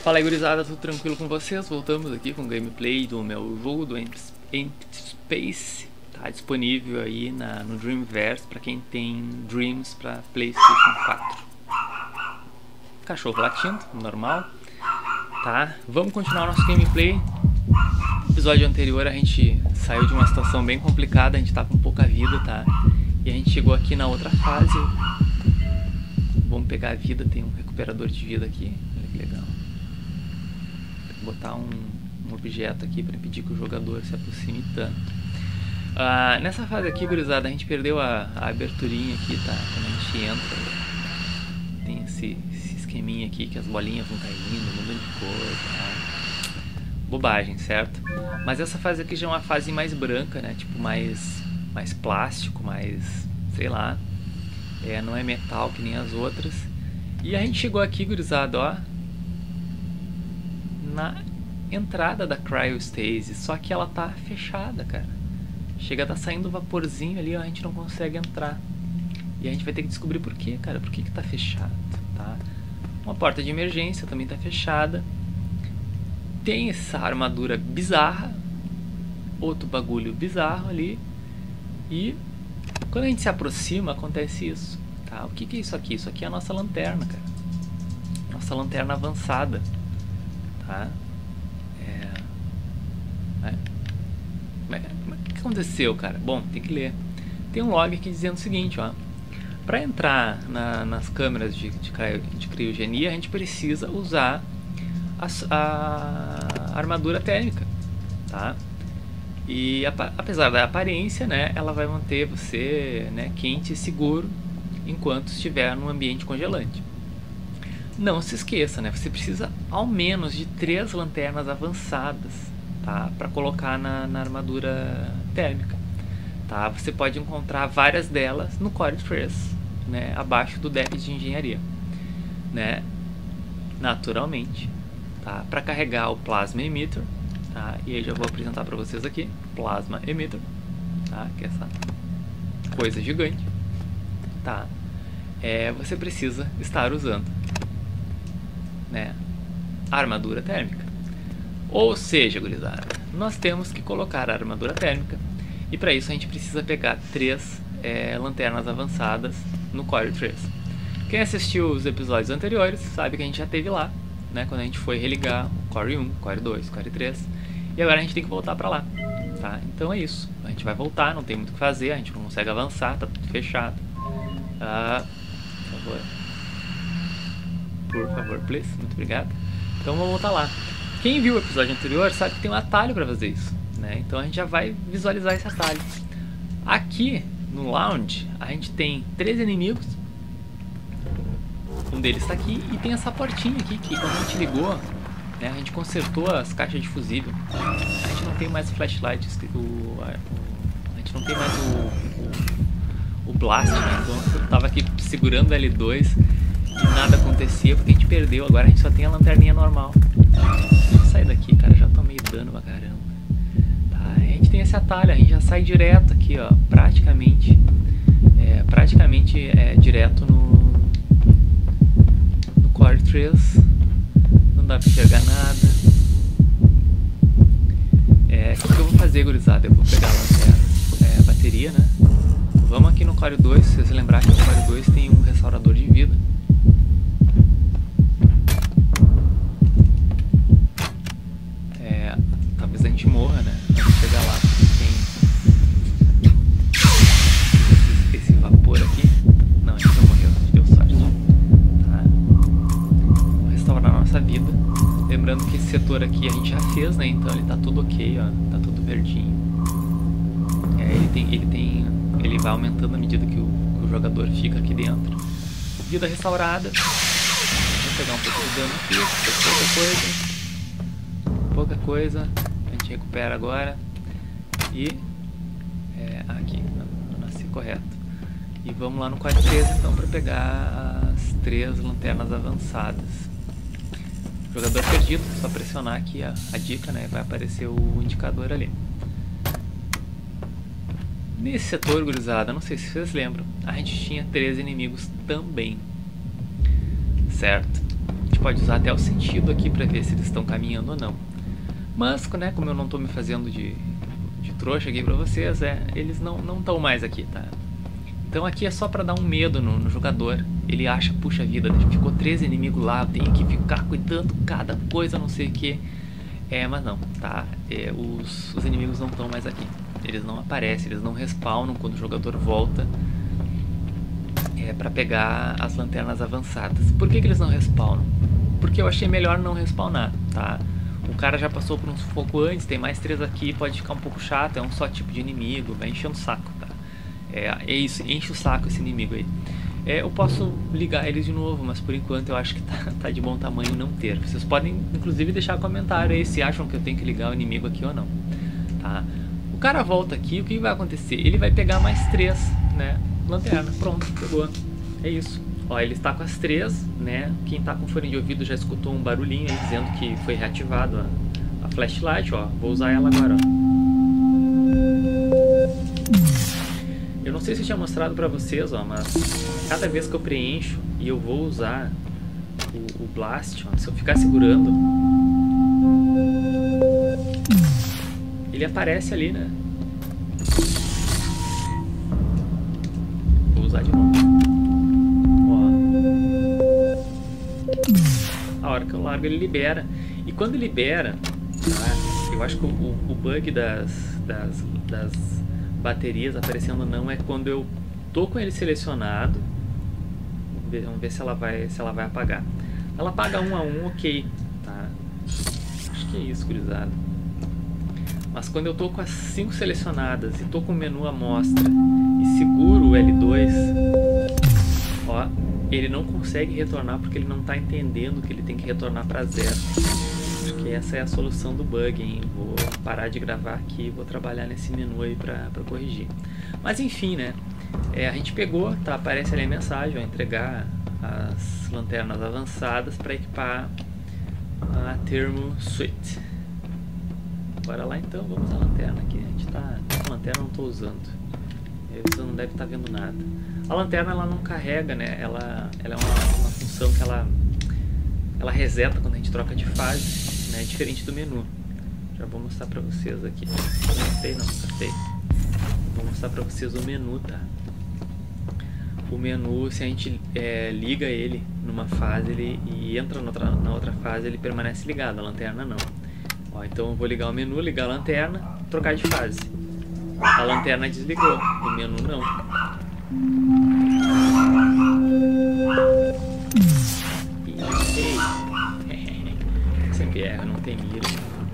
Fala aí, gurizada, tudo tranquilo com vocês? Voltamos aqui com o gameplay do meu jogo do Empty Space. Tá disponível aí no Dreamverse para quem tem Dreams para PlayStation 4. Cachorro latindo, normal. Tá, vamos continuar nosso gameplay. No episódio anterior a gente saiu de uma situação bem complicada, a gente tá com pouca vida, tá? E a gente chegou aqui na outra fase. Vamos pegar a vida, tem um recuperador de vida aqui. Olha que legal. Botar um objeto aqui para impedir que o jogador se aproxime tanto. Nessa fase aqui, gurizada, a gente perdeu a aberturinha aqui, tá? Quando a gente entra, tem esse esqueminha aqui que as bolinhas vão caindo, mudando de cor, tá? Bobagem, certo? Mas essa fase aqui já é uma fase mais branca, né? Tipo, mais plástico, mais, sei lá. Não é metal que nem as outras. E a gente chegou aqui, gurizada, ó, na entrada da Cryostasis, só que ela tá fechada, cara. Chega a tá saindo vaporzinho ali, ó, a gente não consegue entrar. E a gente vai ter que descobrir por quê, cara. Por que que tá fechado, tá? Uma porta de emergência também tá fechada. Tem essa armadura bizarra, outro bagulho bizarro ali. E quando a gente se aproxima, acontece isso, tá? O que que é isso aqui? Isso aqui é a nossa lanterna, cara. Nossa lanterna avançada, tá? O que aconteceu, cara? Bom, tem que ler. Tem um log aqui dizendo o seguinte, ó. Para entrar nas câmeras de criogenia, a gente precisa usar a armadura térmica, tá? E apesar da aparência, né, ela vai manter você, né, quente e seguro enquanto estiver num ambiente congelante. Não se esqueça, né, você precisa ao menos de 3 lanternas avançadas, tá, para colocar na armadura térmica, tá? Você pode encontrar várias delas no Core 3, né, abaixo do deck de engenharia, né, naturalmente, tá? Para carregar o Plasma Emitter, tá? E aí já vou apresentar para vocês aqui, Plasma Emitter, tá? Que é essa coisa gigante, tá? Você precisa estar usando, né, a armadura térmica. Ou seja, gurizada, nós temos que colocar a armadura térmica. E para isso a gente precisa pegar 3 lanternas avançadas no Core 3. Quem assistiu os episódios anteriores sabe que a gente já teve lá, né, quando a gente foi religar o Core 1, Core 2, Core 3. E agora a gente tem que voltar pra lá, tá? Então é isso. A gente vai voltar, não tem muito o que fazer, a gente não consegue avançar, tá tudo fechado. Por favor, please. Muito obrigado. Então vamos voltar lá. Quem viu o episódio anterior sabe que tem um atalho pra fazer isso, né? Então a gente já vai visualizar esse atalho. Aqui no lounge a gente tem 3 inimigos. Um deles tá aqui e tem essa portinha aqui que quando a gente ligou, né, a gente consertou as caixas de fusível. A gente não tem mais o flashlight, a gente não tem mais o blast, né? Então eu tava aqui segurando o L2 e nada acontecia porque a gente perdeu. Agora a gente só tem a lanterninha normal. Deixa eu sair daqui, cara, já tomei dano pra caramba. Tá, a gente tem esse atalho, a gente já sai direto aqui, ó, praticamente direto no Core 3. Não dá pra enxergar nada. O que eu vou fazer, gurizada? Eu vou pegar a bateria, né? Vamos aqui no Core 2. Se vocês lembrarem que no Core 2 tem um restaurador de vida. Talvez a gente morra, né? Vamos chegar lá. Tem esse vapor aqui. Não, a gente não morreu, a gente deu sorte. Vou restaurar a nossa vida. Lembrando que esse setor aqui a gente já fez, né? Então ele tá tudo ok, ó. Tá tudo verdinho. Ele vai aumentando à medida que o jogador fica aqui dentro. Vida restaurada. Vamos pegar um pouco de dano aqui. Pouca coisa. A gente recupera agora. E aqui, não nasci correto. E vamos lá no Core 3 então para pegar as 3 lanternas avançadas. Jogador perdido, só pressionar aqui a dica, né? Vai aparecer o indicador ali. Nesse setor, gurizada, não sei se vocês lembram, a gente tinha 3 inimigos também, certo? gente pode usar até o sentido aqui para ver se eles estão caminhando ou não. Mas, né, como eu não estou me fazendo de trouxa aqui para vocês, eles não estão mais aqui, tá? Então aqui é só para dar um medo no jogador. Ele acha, puxa vida, ficou 13 inimigos lá, eu tenho que ficar cuidando cada coisa, não sei o que. Mas não, tá? Os inimigos não estão mais aqui. Eles não aparecem, eles não respawnam quando o jogador volta para pegar as lanternas avançadas. Por que eles não respawnam? Porque eu achei melhor não respawnar, tá? O cara já passou por um sufoco antes, tem mais 3 aqui, pode ficar um pouco chato, é um só tipo de inimigo, vai enchendo o saco, tá? É isso, enche o saco esse inimigo aí. Eu posso ligar eles de novo, mas por enquanto eu acho que tá de bom tamanho não ter. Vocês podem inclusive deixar comentário aí se acham que eu tenho que ligar o inimigo aqui ou não, tá? O cara volta aqui, o que vai acontecer? Ele vai pegar mais 3, né? Lanterna, pronto, pegou. É isso. Ó, ele está com as 3, né? Quem tá com fone de ouvido já escutou um barulhinho aí dizendo que foi reativado a flashlight, ó. Vou usar ela agora, ó. Eu não sei se eu tinha mostrado pra vocês, ó, mas cada vez que eu preencho e eu vou usar o Blast, ó, se eu ficar segurando, ele aparece ali, né? Vou usar de novo. Ó. A hora que eu largo ele libera. E quando libera, tá? Eu acho que o bug das baterias aparecendo não é quando eu tô com ele selecionado. Vamos ver se ela vai apagar. Ela apaga um a um, ok, tá? Acho que é isso, gurizada. Mas quando eu tô com as 5 selecionadas e tô com o menu à mostra e seguro o L2, ó, ele não consegue retornar porque ele não tá entendendo que ele tem que retornar para 0. Acho que essa é a solução do bug, hein? Vou parar de gravar aqui e vou trabalhar nesse menu aí pra corrigir. Mas enfim, né? A gente pegou, tá? Aparece ali a mensagem, ó, entregar as lanternas avançadas para equipar a Thermo Suite. Bora lá então, vamos à lanterna aqui. A gente tá... A lanterna eu não tô usando. Você não deve estar vendo nada. A lanterna ela não carrega, né? Ela é uma função que ela reseta quando a gente troca de fase, né? Diferente do menu. Já vou mostrar pra vocês aqui. Não gostei. Vou mostrar pra vocês o menu, tá? O menu, se a gente liga ele numa fase e entra na outra fase, ele permanece ligado, a lanterna não. Ó, então eu vou ligar o menu, ligar a lanterna, trocar de fase. A lanterna desligou, o menu não. Sempre erra, não tem mira.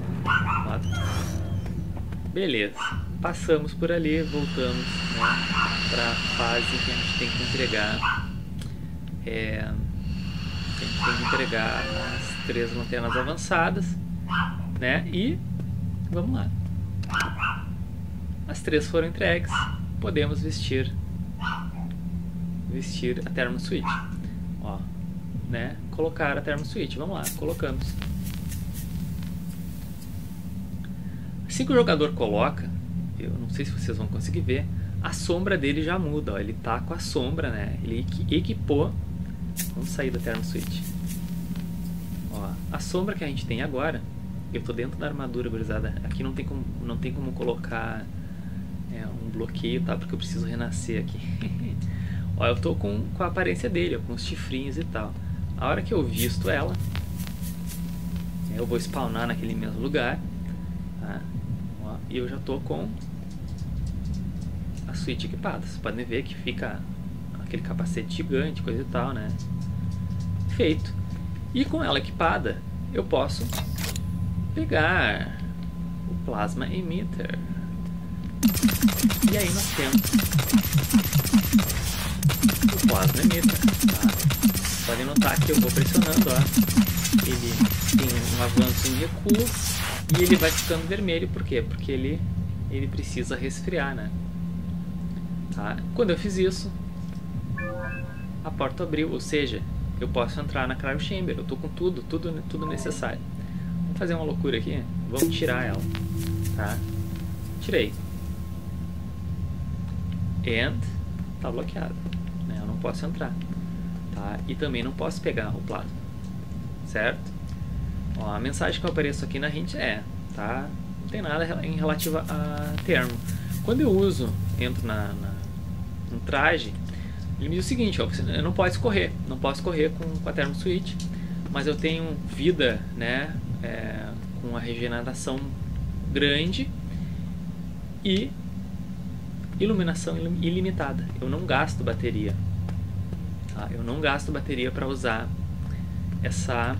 Beleza, passamos por ali, voltamos, né, para a fase que a gente tem que entregar. A gente tem que entregar as 3 lanternas avançadas, né? E vamos lá. As 3 foram entregues, podemos vestir a Thermo Suite. Ó, né? Colocar a Thermo Suite. Vamos lá, colocamos. Assim que o jogador coloca, eu não sei se vocês vão conseguir ver, a sombra dele já muda, ó. Ele tá com a sombra, né? Ele equipou. Vamos sair da Thermo Suite. Ó, a sombra que a gente tem agora, eu tô dentro da armadura, gurizada. Aqui não tem como colocar um bloqueio, tá? Porque eu preciso renascer aqui. Ó, eu tô com a aparência dele, ó, com os chifrinhos e tal. A hora que eu visto ela, eu vou spawnar naquele mesmo lugar, tá? Ó, e eu já tô com a suíte equipada. Vocês podem ver que fica aquele capacete gigante, coisa e tal, né? Feito. E com ela equipada, eu posso pegar o Plasma Emitter. E aí nós temos o Plasma Emitter, tá? Podem notar que eu vou pressionando, ó. Ele tem um avanço em recuo e ele vai ficando vermelho. Por quê? Porque ele precisa resfriar, né? Tá? Quando eu fiz isso, a porta abriu, ou seja, eu posso entrar na Cryo Chamber. Eu tô com tudo necessário. Vamos fazer uma loucura aqui. Vamos tirar ela, tá? Tirei. And tá bloqueado, né? Eu não posso entrar, tá? E também não posso pegar o plasma. certo? Ó, a mensagem que eu apareço aqui na hint tá? Não tem nada em relativa a termo. Quando eu entro no traje, ele me diz o seguinte, ó, eu não posso correr, com a Thermo Switch, mas eu tenho vida, né, com a regeneração grande e iluminação ilimitada. Eu não gasto bateria, tá? Eu não gasto bateria para usar essa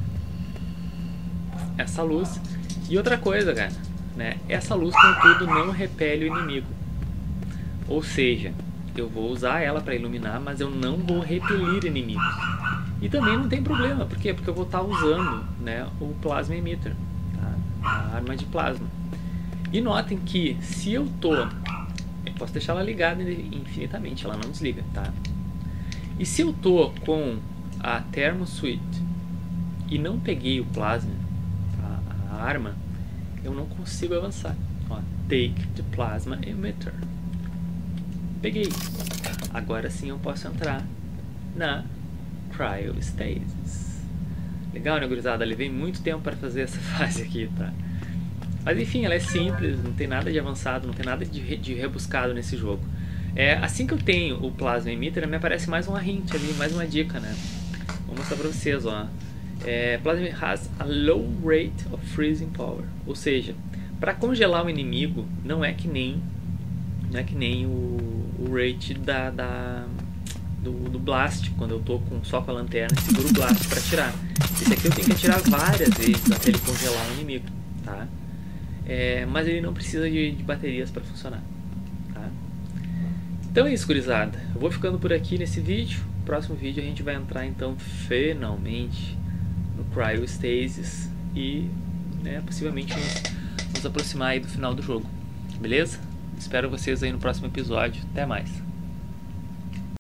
luz. E outra coisa, cara, né, essa luz, contudo, não repele o inimigo. Ou seja, eu vou usar ela para iluminar, mas eu não vou repelir inimigos. E também não tem problema, por quê? Porque eu vou estar usando, né, o Plasma Emitter, tá? A arma de plasma. E notem que se eu posso deixar ela ligada infinitamente, ela não desliga, tá? E se eu tô com a Thermo Switch e não peguei o plasma, a arma, eu não consigo avançar. Ó, take the Plasma Emitter. Peguei. Agora sim eu posso entrar na Cryostasis. Legal, né, gurizada? Levei muito tempo para fazer essa fase aqui, tá? Mas enfim, ela é simples, não tem nada de avançado, não tem nada de rebuscado nesse jogo. Assim que eu tenho o Plasma Emitter, me aparece mais uma hint ali, mais uma dica, né? Vou mostrar pra vocês, ó. Plasma has a low rate of freezing power. Ou seja, para congelar o inimigo, não é que nem o rate do Blast, quando eu tô só com a lanterna e seguro o Blast para atirar. Esse aqui eu tenho que atirar várias vezes até ele congelar o inimigo, tá? Mas ele não precisa de baterias para funcionar, tá? Então é isso, gurizada. Eu vou ficando por aqui nesse vídeo. No próximo vídeo a gente vai entrar então finalmente no Cryostasis e, né, possivelmente nos aproximar aí do final do jogo, beleza? Espero vocês aí no próximo episódio. Até mais.